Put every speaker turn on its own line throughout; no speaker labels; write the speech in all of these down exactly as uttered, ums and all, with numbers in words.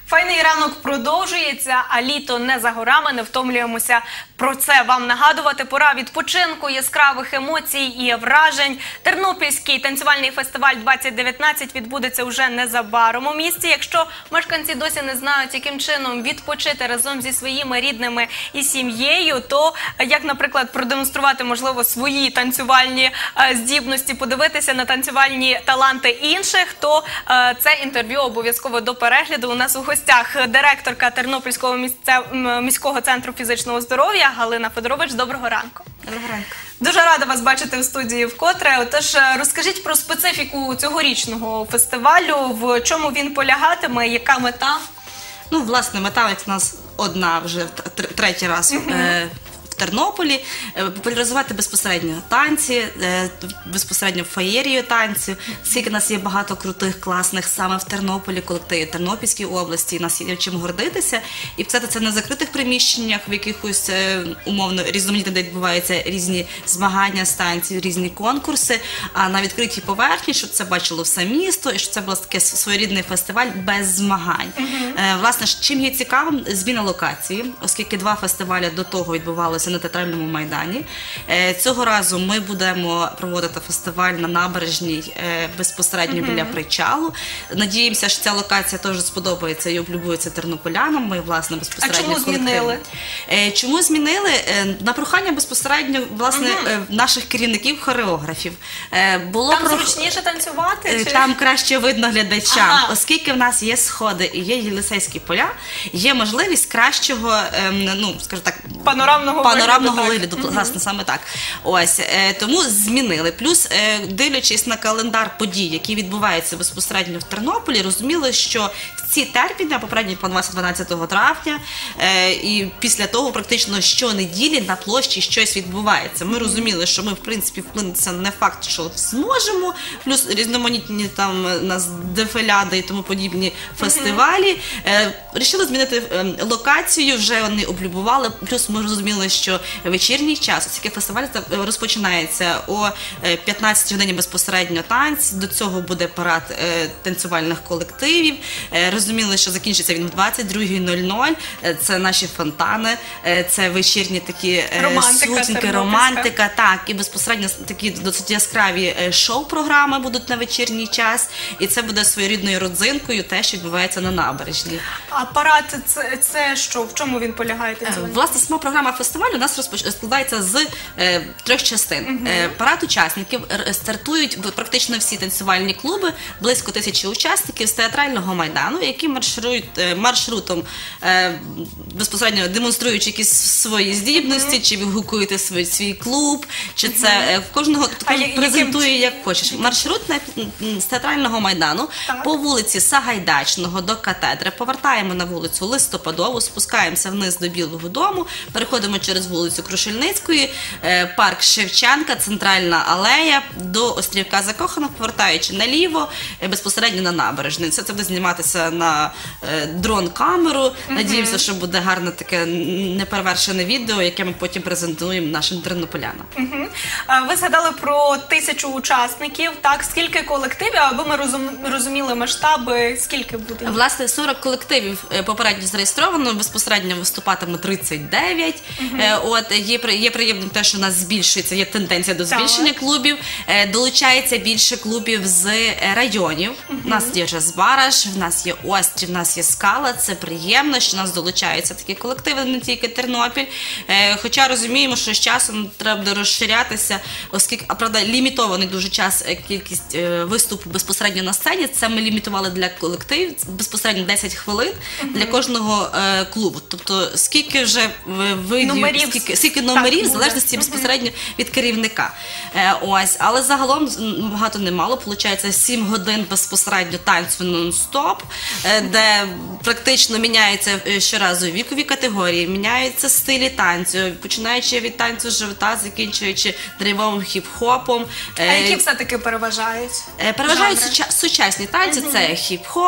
Файний ранок продовжується, а літо не за горами, не втомлюємося про це вам нагадувати. Пора відпочинку, яскравих емоцій і вражень. Тернопільський танцювальний фестиваль двадцять дев'ятнадцять відбудеться уже незабаром у місті. Якщо мешканці досі не знають, яким чином відпочити разом зі своїми рідними і сім'єю, то як, наприклад, продемонструвати, можливо, свої танцювальні здібності, подивитися на танцювальні таланти інших, то це інтерв'ю обов'язково до перегляду. У нас у гостях директорка Тернопільського міського центру фізичного здоров'я Галина Федорович. Доброго ранку.
Доброго ранку.
Дуже рада вас бачити в студії вкотре. Отож, розкажіть про специфіку цьогорічного фестивалю, в чому він полягатиме, яка мета?
Ну, власне, мета у нас одна вже третій раз uh-huh. в Тернополі. Популяризувати безпосередньо танці, безпосередньо феєрію танців. Скільки у нас є багато крутих, класних саме в Тернополі, колективів Тернопільській області, нас є чим гордитися. І писати це на закритих приміщеннях, в якихось умовно різноманітно, де відбуваються різні змагання з танців, різні конкурси, а на відкритій поверхні, щоб це бачило все місто, і щоб це був такий своєрідний фестиваль без змагань. Uh-huh. Власне, чим є цікавим, зміна локації, оскільки два фестивалі до того відбувалися на Театральному майдані. Цього разу ми будемо проводити фестиваль на набережній безпосередньо uh-huh. біля причалу. Надіємося, що ця локація теж сподобається і облюбується тернополянам. Ми, власне, безпосередньо
А чому змінили?
Чому змінили? На прохання безпосередньо, власне, uh-huh. наших керівників-хореографів.
Було Там про... зручніше танцювати? Чи...
Там краще видно глядачам. Ага. Оскільки в нас є сходи і є Єлисейські поля, є можливість кращого, ну, скажімо так,
панорамного
панорамного вигляду, угу. власне, саме так. Ось, е, тому змінили. Плюс, е, дивлячись на календар подій, які відбуваються безпосередньо в Тернополі, розуміли, що в ці терміни, попередньо планувався дванадцятого травня, е, і після того практично щонеділі на площі щось відбувається. Ми розуміли, що ми, в принципі, вплинутися не факт, що зможемо, плюс різноманітні там у нас дефіляди і тому подібні фестивалі. Е, рішили змінити е, локацію, вже вони облюбували, плюс ми розуміли, що вечірній час, оскільки фестиваль розпочинається о п'ятнадцятій годині безпосередньо танці, до цього буде парад е, танцювальних колективів. Е, розуміли, що закінчиться він в двадцять друга нуль нуль. Е, це наші фонтани, е, це вечірні такі е, сутінки, романтика, так, і безпосередньо такі досить яскраві е, шоу-програми будуть на вечірній час, і це буде своєрідною родзинкою те, що відбувається на набережній.
А парад це, це що? В чому він полягає?
Е, власне, сама програма фестивалю у нас розпоч... складається з е, трьох частин. Uh-huh. Е, парад учасників, стартують практично всі танцювальні клуби, близько тисячі учасників з Театрального майдану, які марширують е, маршрутом, е, безпосередньо демонструючи якісь свої здібності, uh-huh. чи вигукуєте свій, свій клуб, чи uh-huh. це е, в кожного кожен презентує яким... як хочеш. Маршрут на, з Театрального майдану так. по вулиці Сагайдачного до катедри, повертаємо на вулицю Листопадову, спускаємося вниз до Білого дому, переходимо через вулицю Крушельницької, парк Шевченка, центральна алея, до Острівка Закоханих, повертаючи наліво, безпосередньо на набережний. Це, це буде зніматися на е, дрон-камеру. Uh-huh. Надіємося, що буде гарне таке неперевершене відео, яке ми потім презентуємо нашим тернополянам.
Uh-huh. Ви згадали про тисячу учасників. Так, скільки колективів, аби ми розум, розуміли масштаби, скільки буде?
Власне, сорок колективів попередньо зареєстровано, безпосередньо виступатиме тридцять дев'ять. Uh-huh. От, є, є приємним те, що у нас збільшується, є тенденція до збільшення так. клубів. Долучається більше клубів з районів. Uh-huh. У нас є вже Збараж, в нас є Острів, в нас є Скала. Це приємно, що у нас долучаються такі колективи, не тільки Тернопіль. Хоча розуміємо, що з часом треба буде розширятися, оскільки, а правда, лімітований дуже час кількість виступу безпосередньо на сцені. Це ми лімітували для колективів безпосередньо десять хвилин uh-huh. для кожного клубу. Тобто, скільки вже видів,
номерів,
скільки, скільки номерів, в залежності безпосередньо від керівника. Е, ось, але загалом багато немало, виходить сім годин безпосередньо танцю нон-стоп, е, де практично міняються щоразу вікові категорії, міняються стилі танцю, починаючи від танцю живота, закінчуючи драйвовим хіп-хопом.
Е, а які все-таки переважають?
Е, переважають суча, сучасні танці, uh-huh. це хіп-хоп,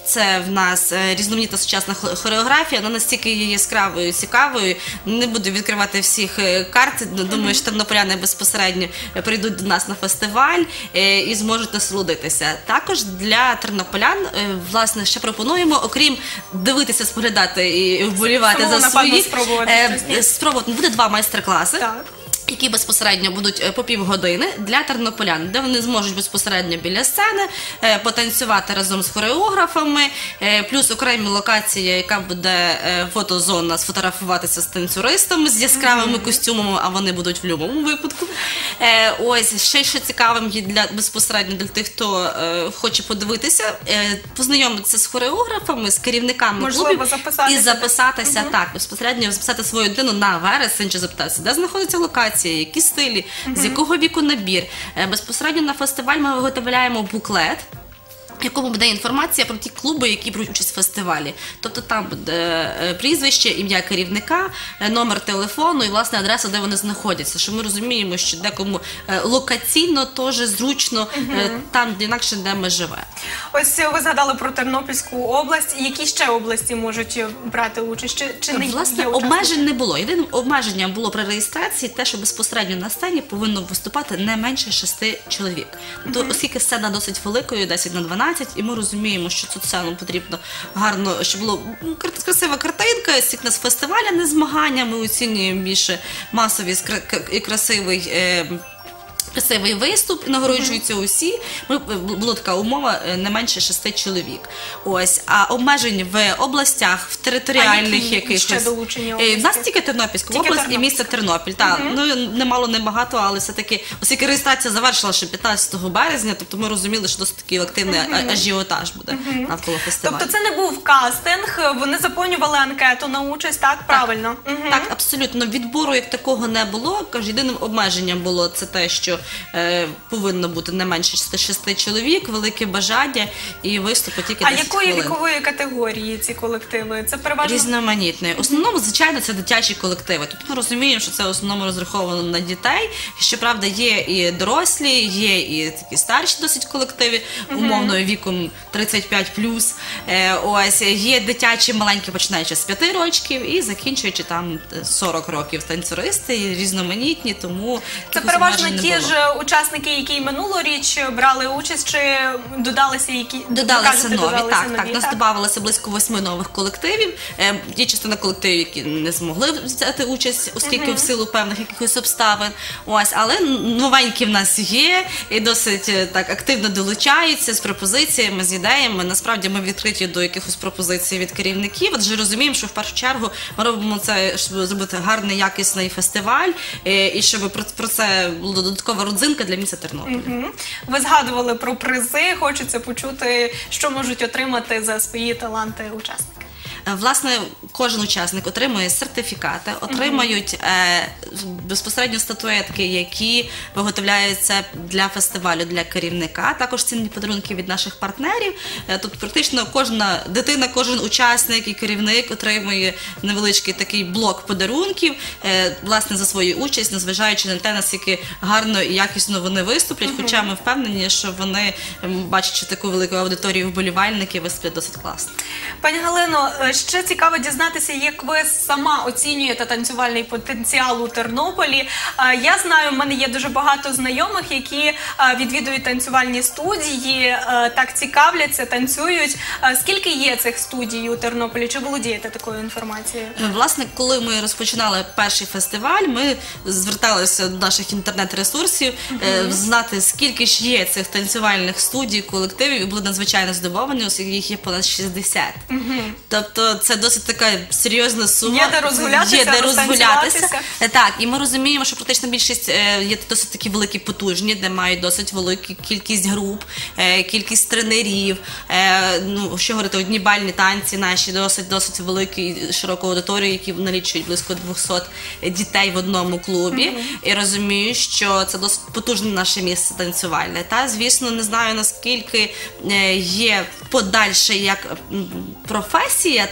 це в нас е, різноманітна сучасна хо- хореографія, вона настільки є яскравою, цікавою. Не буду відкривати всіх е, карт. Думаю, що тернополяни безпосередньо прийдуть до нас на фестиваль е, і зможуть насолодитися. Також для тернополян, е, власне, ще пропонуємо, окрім дивитися, споглядати і вболівати
Самому,
за
напевно,
свої,
спробувати
е,
щось, ні?
спробувати. Буде два майстер-класи.
Так.
Які безпосередньо будуть е, по півгодини для тернополян, де вони зможуть безпосередньо біля сцени е, потанцювати разом з хореографами, е, плюс окремі локації, яка буде е, фотозона, сфотографуватися з танцюристами з яскравими костюмами, а вони будуть в будь-якому випадку. Е, ось ще що цікавим є для безпосередньо для тих, хто е, хоче подивитися, е, познайомитися з хореографами, з керівниками
Можливо,
клубів
записатися
і записатися так, безпосередньо записати свою дитину на вересень, чи запитатися, де знаходиться локація, які стилі, з якого віку набір. Е, Безпосередньо на фестиваль ми виготовляємо буклет, в якому буде інформація про ті клуби, які беруть участь в фестивалі. Тобто там буде е, прізвище, ім'я керівника, е, номер телефону і, власне, адреса, де вони знаходяться. Що ми розуміємо, що декому е, локаційно теж зручно, е, там інакше, де ми живемо.
Ось ви згадали про Тернопільську область. Які ще області можуть брати участь? Чи, чи не
Власне,
є учасниками?
обмежень не було. Єдиним обмеженням було при реєстрації те, що безпосередньо на сцені повинно виступати не менше шести чоловік. Тобто, оскільки сцена досить великою, десять на дванадцять, і ми розуміємо, що цю сцену потрібно гарно, щоб була ну, кар- красива картинка, стільки нас фестиваля, не змагання, ми оцінюємо більше масовий скра- к- і красивий е, красивий виступ, нагороджуються усі. Ми, була така умова е, не менше шести чоловік. Ось, а обмежень в областях, в територіальних
А які
якихось.
ще долучені
Е,
області?
В нас тільки Тернопільська
Тільки
область і
Тернопільська.
місто Тернопіль. Так, ну немало, не багато, але все-таки, оскільки реєстрація завершила ще п'ятнадцятого березня, тобто ми розуміли, що досить такий активний а- ажіотаж буде навколо фестивалю.
Тобто це не був кастинг, вони заповнювали анкету на участь, так? Правильно? Мгм.
Так, абсолютно. Відбору як такого не було. Кажу, єдиним обмеженням було це те, що е, повинно бути не менше шести чоловік, велике бажання і виступи тільки
А
десять
якої
хвилин.
вікової категорії ці колективи? Це переважно
Різноманітної. В основному, звичайно, це дитячі колективи. Тобто ми розуміємо, що це в основному розраховано на дітей. Щоправда, є і дорослі, є і такі старші досить колективи, умовно віком тридцять п'ять плюс. Е, ось є дитячі маленькі, починаючи з п'яти років і закінчуючи там сорок років танцюристи, і різноманітні, тому
це
якихось
переважно
обмежень не
ті
було.
ж учасники, які минулоріч брали участь, чи додалися які
Додалися
кажете,
нові,
додалися
так,
нові,
так. Нас додавалося близько восьми нових колективів. Е, є частина колективів, які не змогли взяти участь, оскільки в силу певних якихось обставин. Ось, але новенькі в нас є і досить е, так активно долучаються з пропозиціями, з ідеями. Насправді ми відкриті до якихось пропозицій від керівників. Адже розуміємо, що в першу чергу ми робимо це, щоб зробити гарний, якісний фестиваль, е, і щоб про, про це була додаткова родзинка для міста Тернопіль.
Мгм. Ви згадували про призи, хочеться почути, що можуть отримати за свої таланти учасники.
Е, Власне, кожен учасник отримує сертифікати, отримають е, безпосередньо статуетки, які виготовляються для фестивалю, для керівника. Також цінні подарунки від наших партнерів. Е, тут практично кожна дитина, кожен учасник і керівник отримує невеличкий такий блок подарунків, е, власне, за свою участь, незважаючи на те, наскільки гарно і якісно вони виступлять. Хоча ми впевнені, що вони, ем, бачачи таку велику аудиторію вболівальників, виступлять досить класно.
Пані Галино, е, ще цікаво дізнатися, як ви сама оцінюєте танцювальний потенціал у Тернополі. Е, Я знаю, в мене є дуже багато знайомих, які е, відвідують танцювальні студії, е, так цікавляться, танцюють. Е, Скільки є цих студій у Тернополі? Чи володієте такою інформацією?
Власне, коли ми розпочинали перший фестиваль, ми зверталися до наших інтернет-ресурсів, е, знати, скільки ж є цих танцювальних студій, колективів, і були надзвичайно здивовані, оскільки їх є понад шістдесят. Тобто це досить така серйозна сума.
Є де розгулятися,
Є де розгулятися.
розтанцюватися.
Е, Так, і ми розуміємо, що практично більшість е, є досить такі великі, потужні, де мають досить велику кількість груп, е, кількість тренерів. Е, ну, що говорити, одні бальні танці наші досить досить великі, широку аудиторію, які налічують близько двохсот дітей в одному клубі. І розумію, що це досить потужне наше місце танцювальне. Та, звісно, не знаю наскільки е, є подальше як м, професія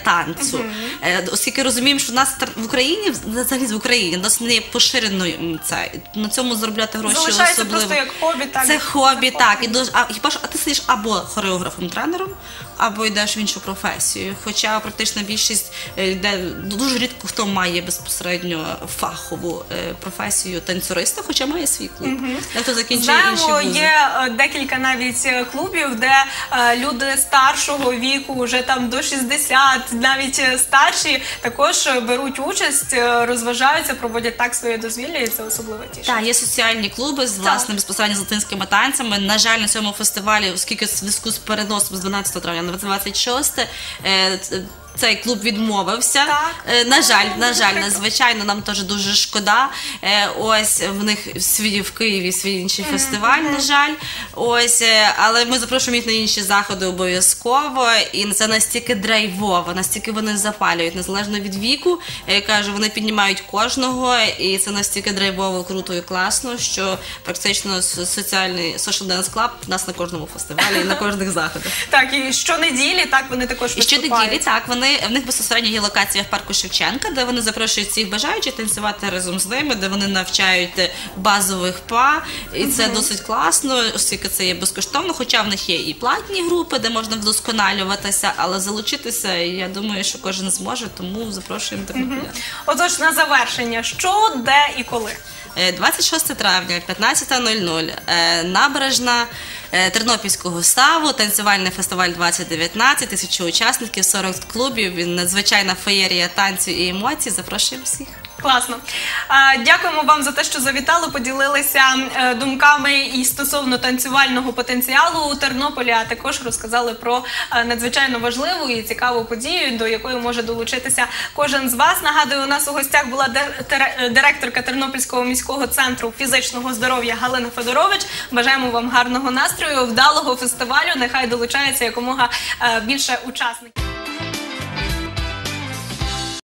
танцю. Е, Оскільки розуміємо, що в нас тр- в Україні, взагалі в Україні, досить не є поширеною м, це. На цьому заробляти гроші
Залишається
особливо.
просто як хобі, так?
Це хобі,
Це
так. І дуже, а, хіба ж, а ти сидиш або хореографом-тренером, або йдеш в іншу професію. Хоча практично більшість е, йде, дуже рідко хто має безпосередньо фахову е, професію танцюриста, хоча має свій клуб. Дехто закінчує інші
Знаємо,
вузи.
є е, декілька навіть е, клубів, де е, люди старшого віку, вже там до шістдесят, навіть е, старші, також е, беруть участь, е, розважаються, проводять так своє дозвілля, і це особливо тішить.
Так, є соціальні клуби з власне безпосередньо з латинськими танцями. На жаль, на цьому фестивалі, оскільки в зв'язку з переносом з дванадцятого травня на двадцять шосте, е, ц- цей клуб відмовився.
Так.
Е, На жаль,
О,
на
дуже
жаль,
прикро.
надзвичайно нам теж дуже шкода. Е, Ось в них свій в Києві свій інший фестиваль, на жаль. Ось, е, але ми запрошуємо їх на інші заходи обов'язково. І це настільки драйвово, настільки вони запалюють, незалежно від віку. Я кажу, вони піднімають кожного, і це настільки драйвово, круто і класно, що практично с- соціальний Social Dance Club у нас на кожному фестивалі і на кожних заходах.
Так, і щонеділі, так, вони також
І щонеділі,
виступають.
так, вони, в них безпосередньо є локація в парку Шевченка, де вони запрошують всіх бажаючих танцювати разом з ними, де вони навчають е, базових па, і це досить класно, оскільки це є безкоштовно, хоча в них є і платні групи, де можна вдосконалюватися, але залучитися, я думаю, що кожен зможе, тому запрошуємо тернополян.
Отож, на завершення, що, де і коли?
Е, двадцять шостого травня, п'ятнадцята нуль нуль, е, набережна е, Тернопільського ставу, танцювальний фестиваль двадцять дев'ятнадцять, тисяча учасників, сорок клубів, він надзвичайна феєрія танцю і емоцій. Запрошуємо всіх.
Класно. А, Дякуємо вам за те, що завітали, поділилися е, думками і стосовно танцювального потенціалу у Тернополі, а також розказали про е, надзвичайно важливу і цікаву подію, до якої може долучитися кожен з вас. Нагадую, у нас у гостях була дир- тер- директорка Тернопільського міського центру фізичного здоров'я Галина Федорович. Бажаємо вам гарного настрою, вдалого фестивалю. Нехай долучається якомога е, більше учасників.